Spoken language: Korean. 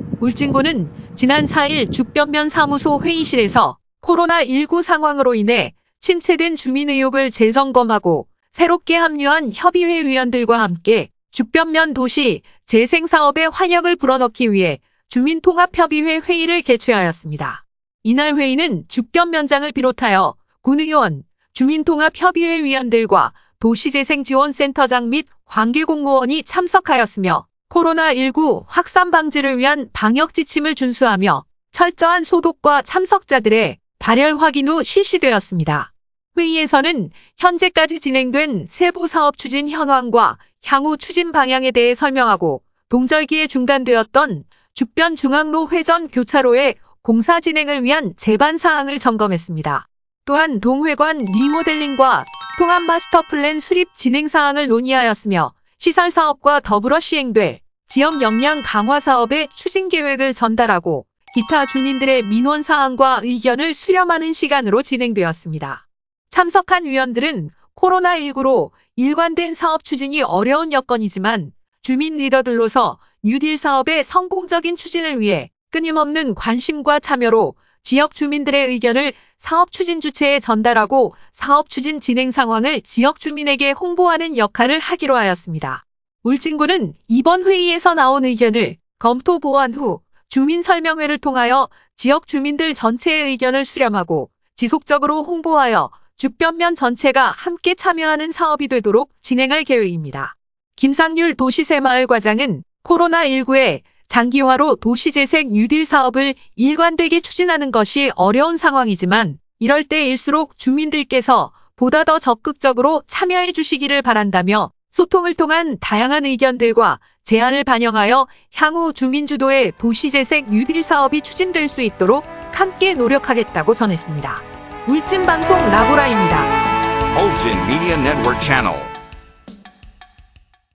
울진군은 지난 4일 죽변면 사무소 회의실에서 코로나19 상황으로 인해 침체된 주민 의혹을 재점검하고 새롭게 합류한 협의회 위원들과 함께 죽변면 도시 재생사업에 활력을 불어넣기 위해 주민통합협의회 회의를 개최하였습니다. 이날 회의는 죽변면장을 비롯하여 군의원, 주민통합협의회 위원들과 도시재생지원센터장 및 관계공무원이 참석하였으며 코로나19 확산 방지를 위한 방역 지침을 준수하며 철저한 소독과 참석자들의 발열 확인 후 실시되었습니다. 회의에서는 현재까지 진행된 세부 사업 추진 현황과 향후 추진 방향에 대해 설명하고 동절기에 중단되었던 죽변 중앙로 회전 교차로의 공사 진행을 위한 제반 사항을 점검했습니다. 또한 동회관 리모델링과 통합 마스터 플랜 수립 진행 사항을 논의하였으며 시설 사업과 더불어 시행될 지역 역량 강화 사업의 추진 계획을 전달하고 기타 주민들의 민원 사항과 의견을 수렴하는 시간으로 진행되었습니다. 참석한 위원들은 코로나19로 일관된 사업 추진이 어려운 여건이지만 주민 리더들로서 뉴딜 사업의 성공적인 추진을 위해 끊임없는 관심과 참여로 지역 주민들의 의견을 사업 추진 주체에 전달하고 사업 추진 진행 상황을 지역 주민에게 홍보하는 역할을 하기로 하였습니다. 울진군은 이번 회의에서 나온 의견을 검토 보완 후 주민 설명회를 통하여 지역 주민들 전체의 의견을 수렴하고 지속적으로 홍보하여 죽변면 전체가 함께 참여하는 사업이 되도록 진행할 계획입니다. 김상률 도시새마을과장은 코로나19에 장기화로 도시재생 뉴딜 사업을 일관되게 추진하는 것이 어려운 상황이지만 이럴 때일수록 주민들께서 보다 더 적극적으로 참여해 주시기를 바란다며 소통을 통한 다양한 의견들과 제안을 반영하여 향후 주민주도의 도시재생 뉴딜 사업이 추진될 수 있도록 함께 노력하겠다고 전했습니다. 울진방송 라보라입니다. Ulgin Media Network Channel.